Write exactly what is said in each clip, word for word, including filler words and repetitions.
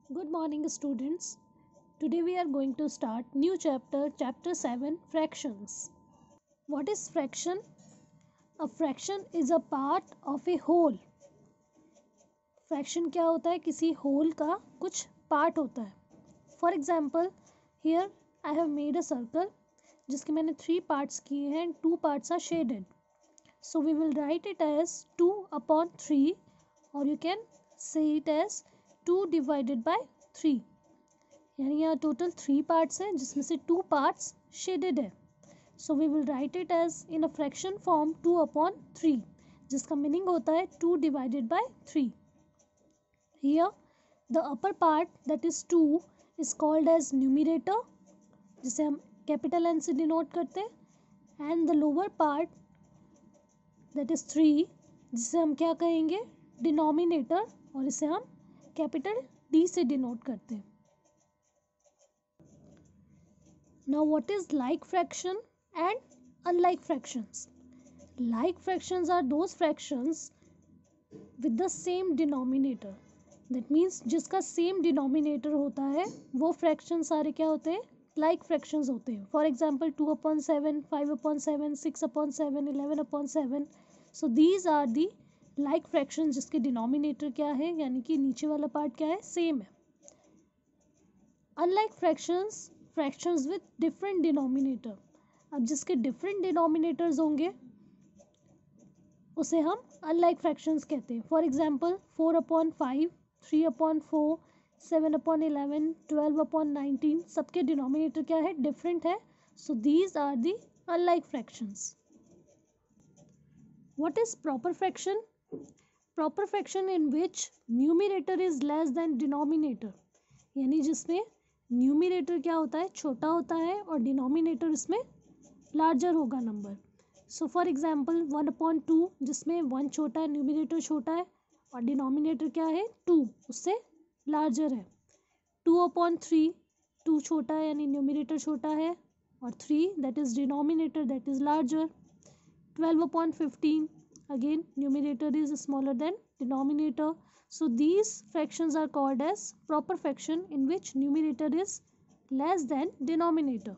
Good morning, students. Today we are going to start new chapter, chapter seven, fractions. What is fraction? A fraction is a part of a whole. Fraction क्या होता है? किसी whole का कुछ part होता है. For example, here I have made a circle जिसके मैंने three parts किए हैं and two parts are shaded. So we will write it as two upon three, or you can say it as two divided by three. यानी यहाँ total three parts हैं जिसमें से to parts shaded है. So we will write it as in a fraction form two upon three, जिसका meaning होता है two divided by three. Here the upper part that is two is called as numerator, जिसे हम capital N से denote करते हैं, and the lower part that is three, जिसे हम क्या कहेंगे, डिनोमिनेटर, और इसे हम कैपिटल डी से डिनोट करते हैं. Now what is like fraction and unlike fractions? Like fractions are those fractions with the same denominator. That means जिसका same denominator होता है वो fractions सारे क्या होते हैं, like fractions होते हैं. For example, two upon seven, five upon seven, six upon seven, eleven upon seven. So these are the like fractions जिसके denominator क्या है, यानी कि नीचे वाला part क्या है, same है. Unlike fractions, fractions with different denominator. अब जिसके डिफरेंट डिनोमिनेटर्स होंगे उसे हम अनलाइक फ्रैक्शंस कहते हैं. For example, four upon five, three upon four, seven upon eleven, twelve upon nineteen, सबके डिनोमिनेटर क्या है, डिफरेंट है. So these are the unlike fractions. What is proper fraction? Proper fraction in which numerator is less than denominator, यानी जिसमें numerator क्या होता है, छोटा होता है, और डिनोमिनेटर इसमें लार्जर होगा number. So for example, one upon two, जिसमें वन छोटा है, न्यूमिनेटर छोटा है, और डिनोमिनेटर क्या है, टू, उससे लार्जर है. टू अपॉन थ्री, टू छोटा है यानी न्यूमिनेटर छोटा है, और three that is denominator that is larger. Twelve upon fifteen, again numerator is smaller than denominator. So these fractions are called as proper fraction in which numerator is less than denominator.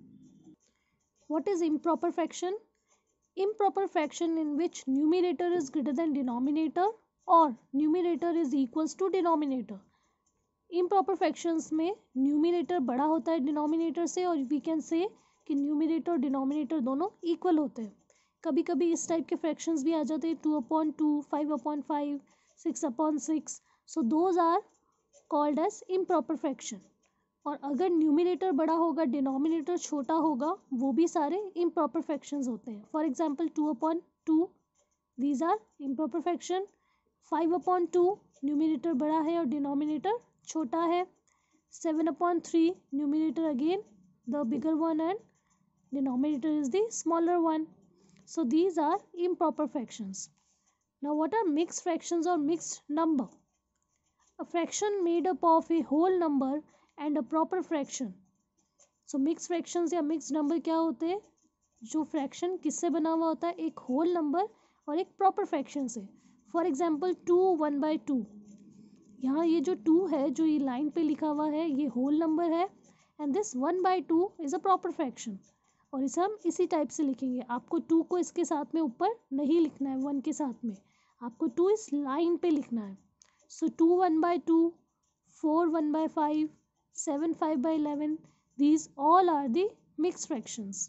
What is improper fraction? Improper fraction in which numerator is greater than denominator or numerator is equals to denominator. Improper fractions में numerator बड़ा होता है denominator से, और we can say कि numerator और denominator दोनों equal होते हैं. कभी कभी इस टाइप के फ्रैक्शंस भी आ जाते हैं, two upon two, five upon five, six upon six. So those are called as improper fraction. और अगर न्यूमिनेटर बड़ा होगा, डिनोमिनेटर छोटा होगा, वो भी सारे इम्प्रॉपर फ्रैक्शंस होते हैं. For example, two upon two, these are improper fraction. Five upon two, numerator बड़ा है और डिनोमिनेटर छोटा है. Seven upon three, numerator again the bigger one and denominator is the smaller one. So these are improper fractions. Now what are mixed fractions or mixed number? A fraction made up of a whole number and a proper fraction. So mixed fractions या mixed number क्या होते हैं, जो fraction किससे बना हुआ होता है, एक whole number और एक proper fraction से. For example, two one by two, यहाँ ये जो टू है, जो ये line पे लिखा हुआ है, ये whole number है, and this one by two is a proper fraction. और इसे हम इसी टाइप से लिखेंगे. आपको टू को इसके साथ में ऊपर नहीं लिखना है, वन के साथ में आपको टू इस लाइन पे लिखना है. So two one by two, four one by five, seven five by eleven, these all are the mix fractions.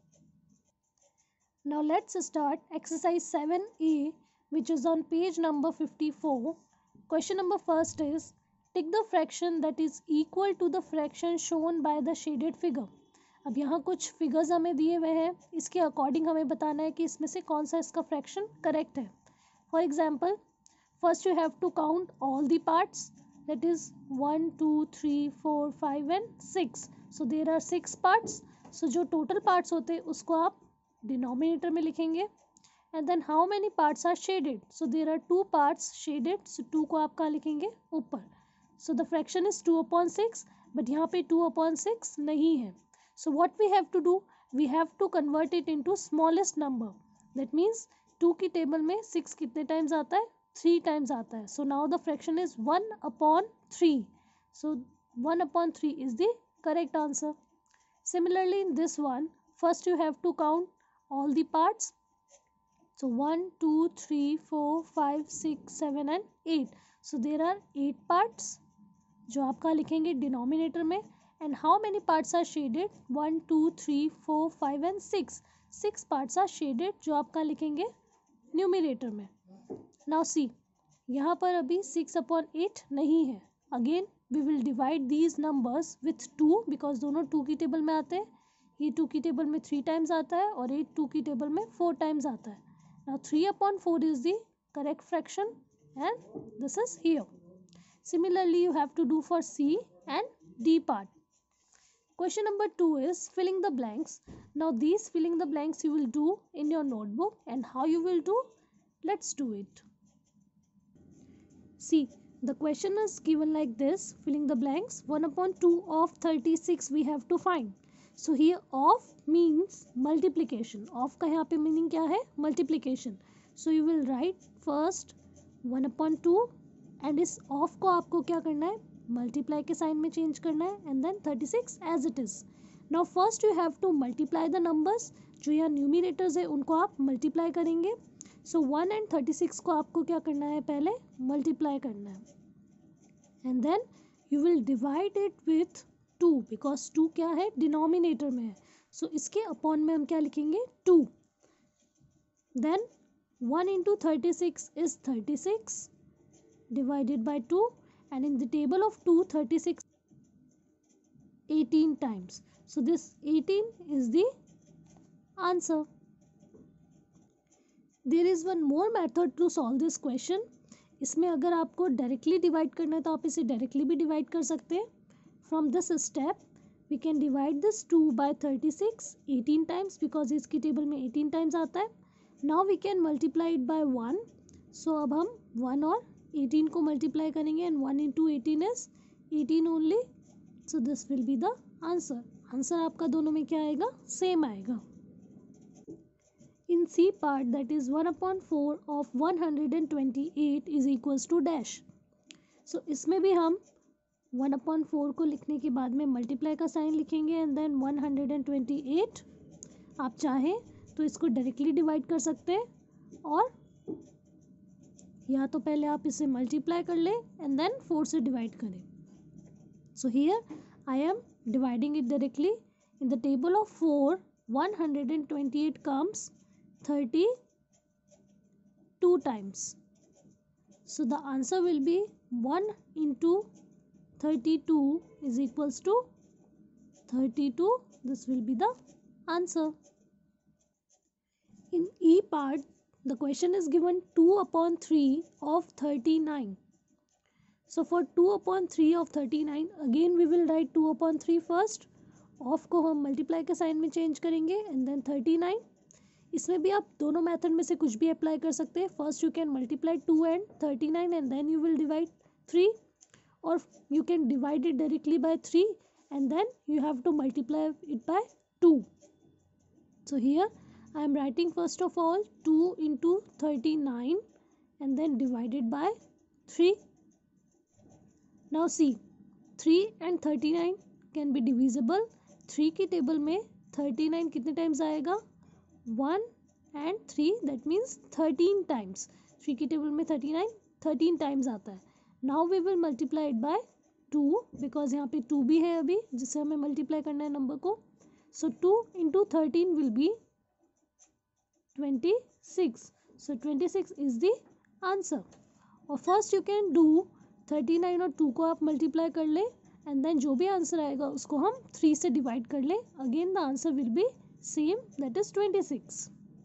Now let's start exercise seven A, which is on page number fifty four. Question number first is tick the fraction that is equal to the fraction shown by the shaded figure. अब यहाँ कुछ figures हमें दिए हुए हैं, इसके according हमें बताना है कि इसमें से कौन सा इसका फ्रैक्शन करेक्ट है. For example, first you have to count all the parts, that is one two three four five and six. So there are six parts. सो जो टोटल पार्ट्स होते हैं उसको आप डिनोमिनेटर में लिखेंगे. And then how many parts are shaded? So there are two parts shaded. So two को आप कहाँ लिखेंगे, ऊपर. So the fraction is two upon six, but यहाँ पे टू अपॉन सिक्स नहीं है. So what we have to do? We have to convert it into smallest number. That means two की टेबल में सिक्स कितने टाइम्स आता है, three times आता है. So now the fraction is one upon three. So one upon three is the correct answer. Similarly, in this one, first you have to count all the parts. So one, two, three, four, five, six, seven and eight. So there are eight parts जो आप कहाँ लिखेंगे denominator में. And how many parts are shaded? One two three four five and six. Six parts are shaded जो आप कहाँ लिखेंगे numerator में. नाउ सी, यहाँ पर अभी सिक्स अपॉन एट नहीं है. Again we will divide these numbers with two because दोनों टू की टेबल में आते हैं. ये टू की टेबल में थ्री टाइम्स आता है और एट टू की टेबल में फोर टाइम्स आता है. Now three upon four is the correct fraction and this is here. Similarly, you have to do for C and D part. Question number two is filling the blanks. Now these filling the blanks you will do in your notebook, and how you will do? Let's do it. See, the question is given like this, filling the blanks. one upon two of thirty-six we have to find. So here of means multiplication. Of का यहाँ पे meaning क्या है? Multiplication. So you will write first one upon two. And इस of को आपको क्या करना है? मल्टीप्लाई के साइन में चेंज करना है and then thirty six as it is. Now first you have to multiply the numbers. जो यहाँ न्यूमिनेटर्स है उनको आप मल्टीप्लाई करेंगे. So one and thirty six को आपको क्या करना है? पहले मल्टीप्लाई करना है and then you will divide it with two because two क्या है? डिनोमिनेटर में है. सो so, इसके अपॉन में हम क्या लिखेंगे? Two. Then one into thirty six is thirty six divided by two, and in the table of two, thirty-six eighteen times. So this eighteen is the answer. There is one more method to solve this question. इसमें अगर आपको directly divide करना है तो आप इसे directly भी divide कर सकते हैं. From this step we can divide this two by thirty six eighteen times because इसकी टेबल में एटीन टाइम्स आता है. Now we can multiply it by one. So अब हम वन और एटीन को मल्टीप्लाई करेंगे and one into eighteen is eighteen only. So this will be the answer. Answer आपका दोनों में क्या आएगा? सेम आएगा. In C part that is one upon four of one hundred and twenty eight is equals to dash. So इसमें भी हम one upon four को लिखने के बाद में मल्टीप्लाई का साइन लिखेंगे and then one hundred and twenty eight. आप चाहें तो इसको डायरेक्टली डिवाइड कर सकते हैं और या तो पहले आप इसे मल्टीप्लाई कर लें एंड देन फोर से डिवाइड करें. So here I am dividing it directly. In the table of four one hundred and twenty eight comes thirty two times. So the answer will be one into thirty two is equals to thirty two. This will be the answer. In E part the question is given two upon three of thirty-nine. So for two upon three of thirty-nine, again we will write two upon three first. Of को हम multiply के sign में change करेंगे and then thirty-nine. इसमें भी आप दोनों method में से कुछ भी apply कर सकते हैं. First you can multiply two and thirty-nine and then you will divide three, or you can divide it directly by three and then you have to multiply it by two. So here I am writing first of all two into thirty-nine and then divided by three. Now see, three and thirty-nine can be divisible. three की table में thirty-nine कितने times आएगा? one and three, that means thirteen times. three की table में thirty-nine thirteen times आता है. Now we will multiply it by two because यहाँ पे two भी है अभी जिससे हमें मल्टीप्लाई करना है नंबर को. So two into thirteen will be twenty-six. So twenty-six is the answer. और first you can do thirty-nine और two को आप multiply कर ले and then जो भी आंसर आएगा उसको हम three से divide कर ले. Again the answer will be same, that is twenty-six.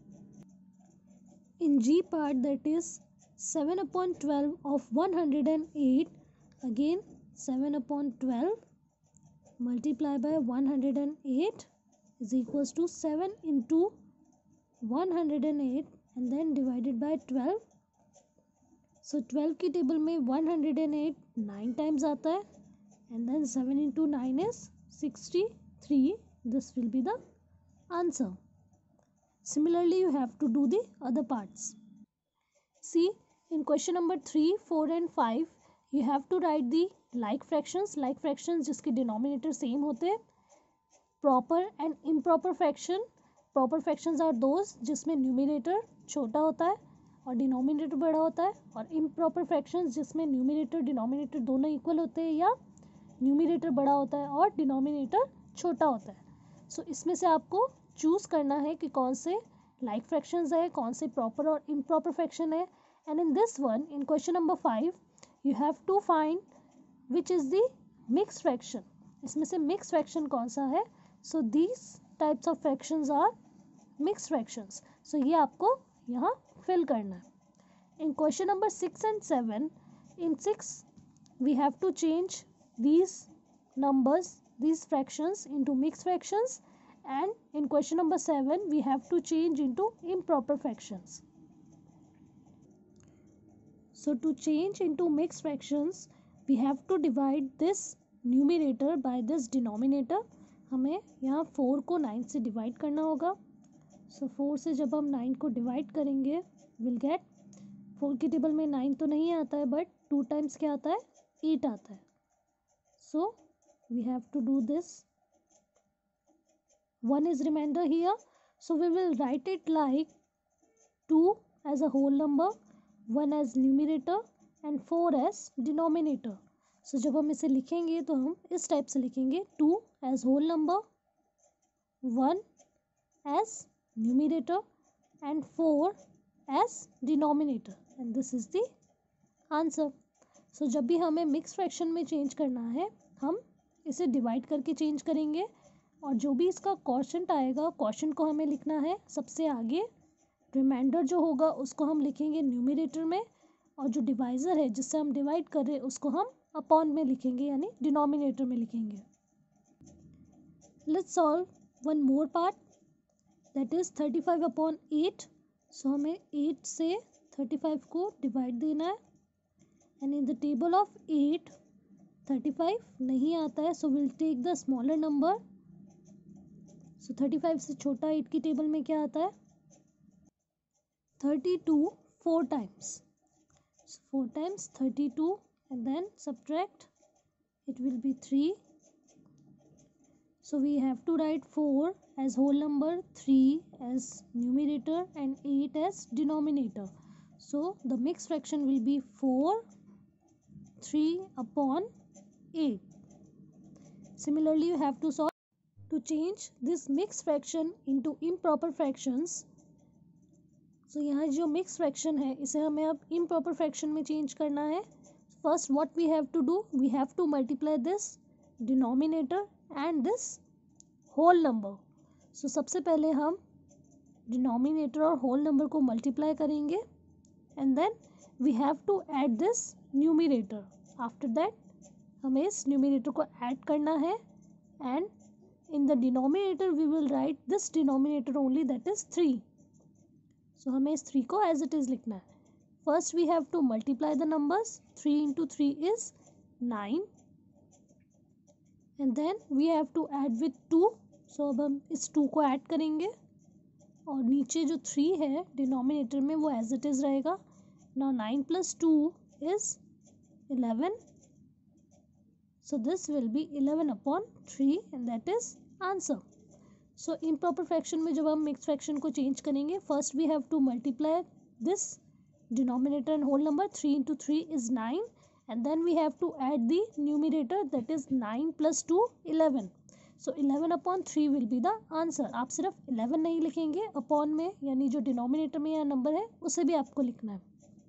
In G part, that is seven upon twelve of one hundred eight. Again seven upon twelve multiply by one hundred eight is equals to seven into one hundred eight and then divided by twelve. So twelve की table में one hundred eight nine times आता है and then seven into nine is sixty-three. This will be the answer. Similarly, you have to do the other parts. See, in question number three, four and five, you have to write the like fractions, like fractions जिसके denominator same होते हैं. Proper and improper fraction, proper fractions are those जिसमें numerator छोटा होता है और denominator बड़ा होता है, और improper fractions जिसमें numerator denominator दोनों equal होते हैं या numerator बड़ा होता है और denominator छोटा होता है. सो so, इसमें से आपको चूज़ करना है कि कौन से like fractions है, कौन से proper और improper fraction है. And in this one, in question number five, you have to find which is the mixed fraction. इसमें से mixed fraction कौन सा है. So these types of fractions are mixed fractions. So ये आपको यहाँ fill करना है. In question number six and seven, in six we have to change these numbers, these fractions into mixed fractions, and in question number seven we have to change into improper fractions. So to change into mixed fractions, we have to divide this numerator by this denominator. हमें यहाँ four को nine से divide करना होगा. सो so four से जब हम nine को डिवाइड करेंगे विल गेट, फोर की टेबल में नाइन तो नहीं आता है बट टू टाइम्स क्या आता है, एट आता है. So we have to do this. One is reminder here, so we will write it like two as a whole number, one as numerator and four as denominator. So जब हम इसे लिखेंगे तो हम इस टाइप से लिखेंगे, two as whole number, one as numerator and four as denominator, and this is the answer. So जब भी हमें मिक्स फ्रैक्शन में चेंज करना है हम इसे डिवाइड करके चेंज करेंगे, और जो भी इसका क्वोशंट आएगा, क्वोशंट को हमें लिखना है सबसे आगे. रिमाइंडर जो होगा उसको हम लिखेंगे न्यूमिनेटर में, और जो डिवाइज़र है जिससे हम डिवाइड कर रहे हैं उसको हम अपॉन में लिखेंगे, यानी डिनोमिनेटर में लिखेंगे. Let's solve one more part, that is thirty five upon eight. So हमें एट से थर्टी फाइव को डिवाइड देना है, and in the table of eight thirty five नहीं आता है, so will take the smaller number. So thirty five से छोटा एट की टेबल में क्या आता है, thirty two four times. So four times thirty-two, and then subtract, it will be three. So we have to write four as whole number, three as numerator and eight as denominator. So the mixed fraction will be four, three upon eight. Similarly, you have to solve to change this mixed fraction into improper fractions. तो so, यहाँ जो mix fraction है इसे हमें अब improper fraction में change करना है. First what we have to do, we have to multiply this denominator and this whole number. So सबसे पहले हम डिनोमिनेटर और होल नंबर को मल्टीप्लाई करेंगे, and then we have to add this numerator. After that हमें इस numerator को add करना है, and in the denominator we will write this denominator only, that is three. So हमें इस थ्री को एज इट इज़ लिखना है. First we have to multiply the numbers, three into three is nine, and then we have to add with two. So अब हम इस to को add करेंगे, और नीचे जो थ्री है डिनोमिनेटर में वो एज इट इज़ रहेगा. Now nine plus two is eleven, so this will be eleven upon three, and that is answer. So improper fraction में जब हम मिक्स फ्रैक्शन को चेंज करेंगे, first we have to multiply this denominator and whole number, three into three is nine, and then we have to add the numerator, that is nine plus two eleven. So eleven upon three will be the answer. आप सिर्फ eleven नहीं लिखेंगे, upon में यानी जो denominator में यहाँ number है उसे भी आपको लिखना है.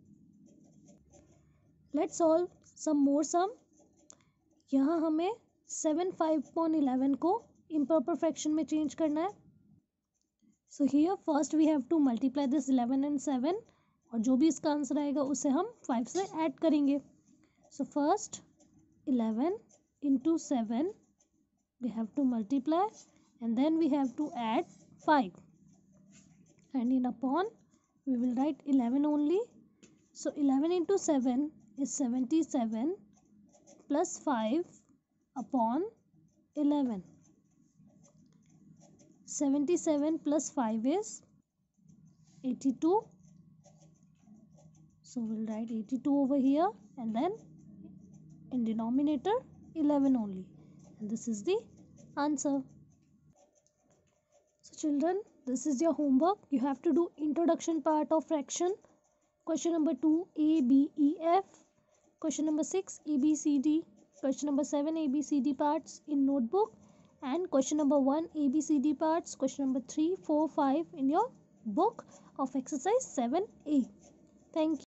Let's solve some more sum. यहाँ हमें सेवन फाइव अपॉन इलेवन को improper fraction में change करना है. So here first we have to multiply this eleven and seven, और जो भी इसका आंसर आएगा उसे हम फाइव से ऐड करेंगे. So first eleven into seven we have to multiply, and then we have to add five, and in upon we will write eleven only. So eleven into seven is seventy-seven plus five upon eleven. seventy-seven plus five is eighty-two. So we'll write eighty-two over here, and then in denominator eleven only, and this is the answer. So children, this is your homework. You have to do introduction part of fraction. Question number two, A, B, E, F. Question number six, A, B, C, D. Question number seven, A, B, C, D parts in notebook. And question number one, A, B, C, D parts. Question number three, four, five in your book of exercise seven A. Thank you.